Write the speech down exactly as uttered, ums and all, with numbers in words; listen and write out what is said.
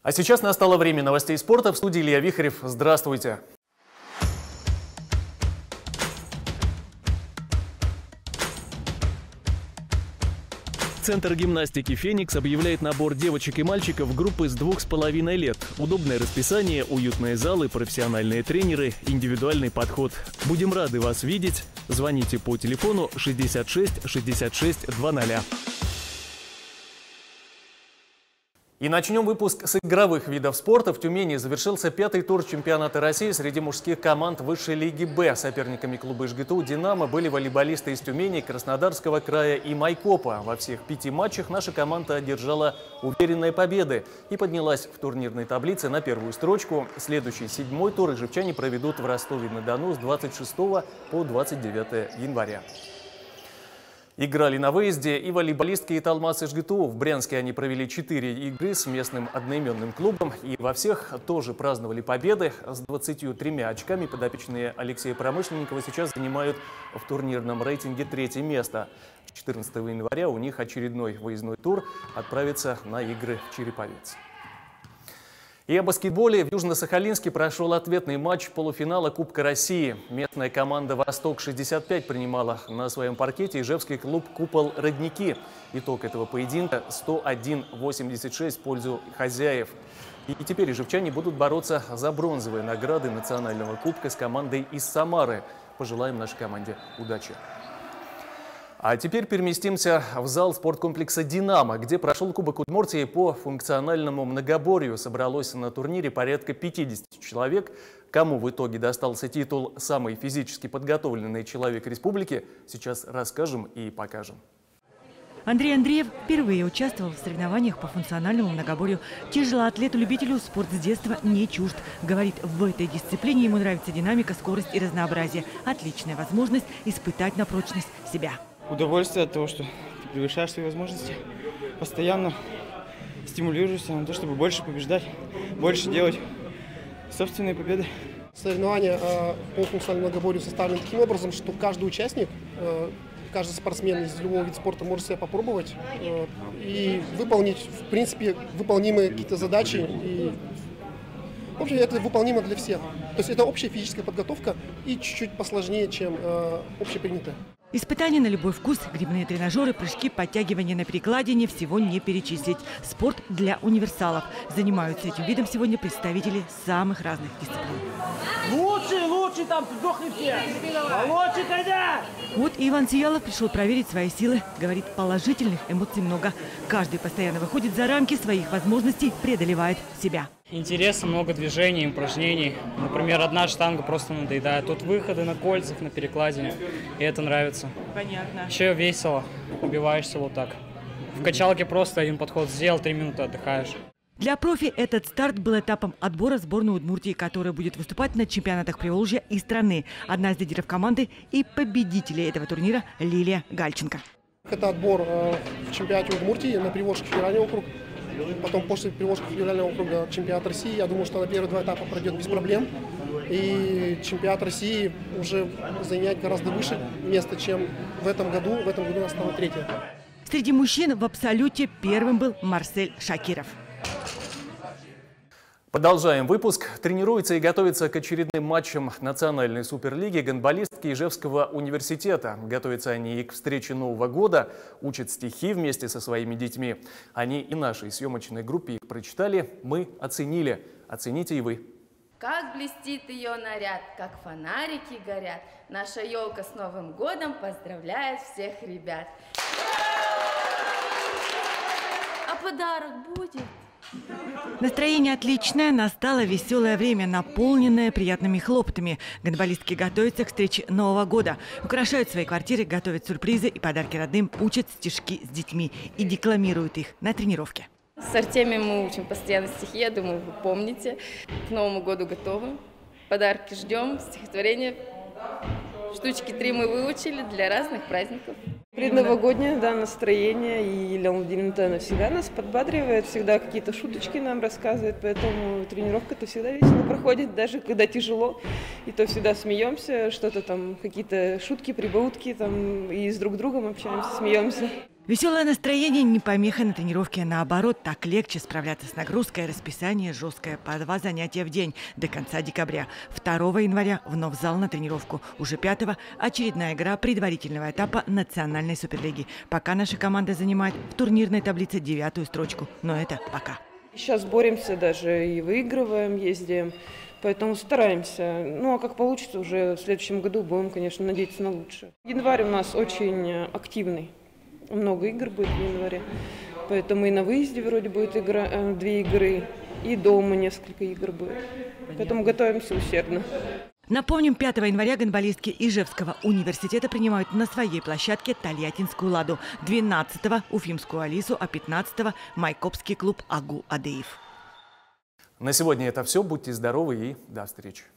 А сейчас настало время новостей спорта. В студии Илья Вихарев. Здравствуйте. Центр гимнастики «Феникс» объявляет набор девочек и мальчиков группы с двух с половиной лет. Удобное расписание, уютные залы, профессиональные тренеры, индивидуальный подход. Будем рады вас видеть. Звоните по телефону шестьдесят шесть шестьдесят шесть двадцать. И начнем выпуск с игровых видов спорта. В Тюмени завершился пятый тур чемпионата России среди мужских команд высшей лиги «Б». Соперниками клуба ЖГТУ «Динамо» были волейболисты из Тюмени, Краснодарского края и Майкопа. Во всех пяти матчах наша команда одержала уверенные победы и поднялась в турнирной таблице на первую строчку. Следующий седьмой тур ижевчане проведут в Ростове-на-Дону с двадцать шестого по двадцать девятое января. Играли на выезде и волейболистки и Талмас ЖГТУ. В Брянске они провели четыре игры с местным одноименным клубом. И во всех тоже праздновали победы. С двадцатью тремя очками подопечные Алексея Промышленникова сейчас занимают в турнирном рейтинге третье место. четырнадцатого января у них очередной выездной тур отправится на игры в Череповец. И о баскетболе. В Южно-Сахалинске прошел ответный матч полуфинала Кубка России. Местная команда «Восток-шестьдесят пять» принимала на своем паркете ижевский клуб «Купол Родники». Итог этого поединка – сто один восемьдесят шесть в пользу хозяев. И теперь ижевчане будут бороться за бронзовые награды национального кубка с командой из Самары. Пожелаем нашей команде удачи. А теперь переместимся в зал спорткомплекса «Динамо», где прошел Кубок Удмуртии по функциональному многоборью. Собралось на турнире порядка пятидесяти человек. Кому в итоге достался титул «Самый физически подготовленный человек республики», сейчас расскажем и покажем. Андрей Андреев впервые участвовал в соревнованиях по функциональному многоборью. Тяжелоатлету-любителю спорт с детства не чужд. Говорит, в этой дисциплине ему нравится динамика, скорость и разнообразие. Отличная возможность испытать на прочность себя. Удовольствие от того, что ты превышаешь свои возможности, постоянно стимулируешься на то, чтобы больше побеждать, больше делать собственные победы. Соревнования по функциональному многоборью составлены таким образом, что каждый участник, каждый спортсмен из любого вида спорта может себя попробовать и выполнить, в принципе, выполнимые какие-то задачи. И, в общем, это выполнимо для всех. То есть это общая физическая подготовка и чуть-чуть посложнее, чем общепринятая. Испытания на любой вкус, грибные тренажеры, прыжки, подтягивания на перекладине – всего не перечислить. Спорт для универсалов. Занимаются этим видом сегодня представители самых разных дисциплин. Лучше, лучше, там сдохли все. Лучше тогда. Вот и Иван Сиялов пришел проверить свои силы. Говорит, положительных эмоций много. Каждый постоянно выходит за рамки своих возможностей, преодолевает себя. Интереса, много движений, упражнений. Например, одна штанга просто надоедает. Тут выходы на кольцах, на перекладине. И это нравится. Понятно. Еще весело. Убиваешься вот так. В качалке просто один подход сделал, три минуты отдыхаешь. Для профи этот старт был этапом отбора в сборную Удмуртии, которая будет выступать на чемпионатах Приволжья и страны. Одна из лидеров команды и победителей этого турнира Лилия Гальченко. Это отбор в чемпионате Удмуртии на Приволжский федеральный округ. Потом после Приволжского федерального округа чемпионат России. Я думаю, что на первые два этапа пройдет без проблем. И чемпионат России уже занять гораздо выше место, чем в этом году. В этом году у нас стало третье. Среди мужчин в абсолюте первым был Марсель Шакиров. Продолжаем выпуск. Тренируется и готовится к очередным матчам национальной суперлиги гандболистки Ижевского университета. Готовятся они и к встрече Нового года, учат стихи вместе со своими детьми. Они и нашей съемочной группе их прочитали, мы оценили. Оцените и вы. Как блестит ее наряд, как фонарики горят. Наша елка с Новым годом поздравляет всех ребят. А подарок будет? Настроение отличное, настало веселое время, наполненное приятными хлопотами. Гандболистки готовятся к встрече Нового года. Украшают свои квартиры, готовят сюрпризы и подарки родным, учат стишки с детьми и декламируют их на тренировке. С Артемием мы учим постоянно стихи, я думаю, вы помните. К Новому году готовы. Подарки ждем, стихотворения. Штучки три мы выучили для разных праздников. Предновогоднее, да, настроение, и Елена Владимировна, она всегда нас подбадривает, всегда какие-то шуточки нам рассказывает, поэтому тренировка-то всегда весело проходит, даже когда тяжело, и то всегда смеемся, что-то там, какие-то шутки, прибаутки, там, и с друг другом общаемся, смеемся. Веселое настроение не помеха на тренировке, наоборот, так легче справляться с нагрузкой. Расписание жесткое, по два занятия в день до конца декабря. второго января вновь в зал на тренировку. Уже пятого очередная игра предварительного этапа национальной суперлиги. Пока наша команда занимает в турнирной таблице девятую строчку, но это пока. Сейчас боремся даже и выигрываем, ездим, поэтому стараемся. Ну а как получится, уже в следующем году будем, конечно, надеяться на лучшее. Январь у нас очень активный. Много игр будет в январе, поэтому и на выезде вроде будет игра, э, две игры, и дома несколько игр будет. Поэтому готовимся усердно. Напомним, пятого января гандболистки Ижевского университета принимают на своей площадке Тольяттинскую «Ладу», двенадцатого – Уфимскую «Алису», а пятнадцатого – майкопский клуб «Агу Адыев». На сегодня это все. Будьте здоровы и до встречи.